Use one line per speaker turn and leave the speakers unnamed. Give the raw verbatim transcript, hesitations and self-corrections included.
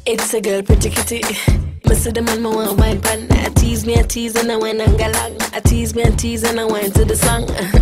It's a girl, pretty kitty. Most of the man, I want wine pan. I tease me, I tease and I wine and galang. I tease me, I tease and I wine to the song.